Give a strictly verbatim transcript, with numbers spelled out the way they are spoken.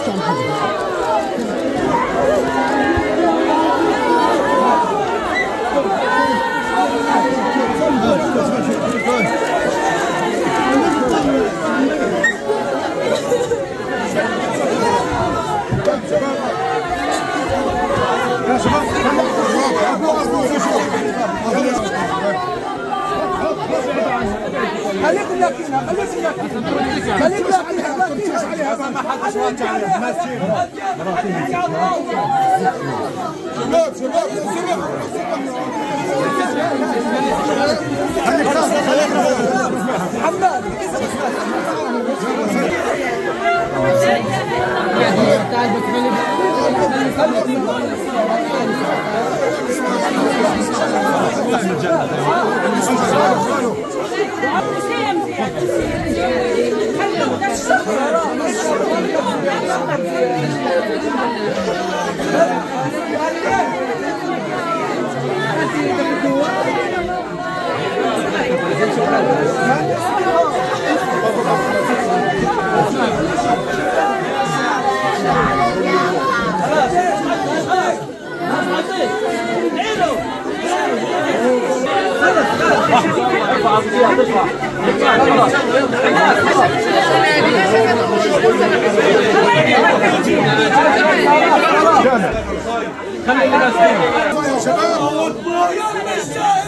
خليكم لاكينها خليكم لاكينها خليكم لاكينها ما تجيش عليها ما حدش راجع عليها ما تسيبها شباب شباب خليك راسك خليك محمد تعال خلي الناس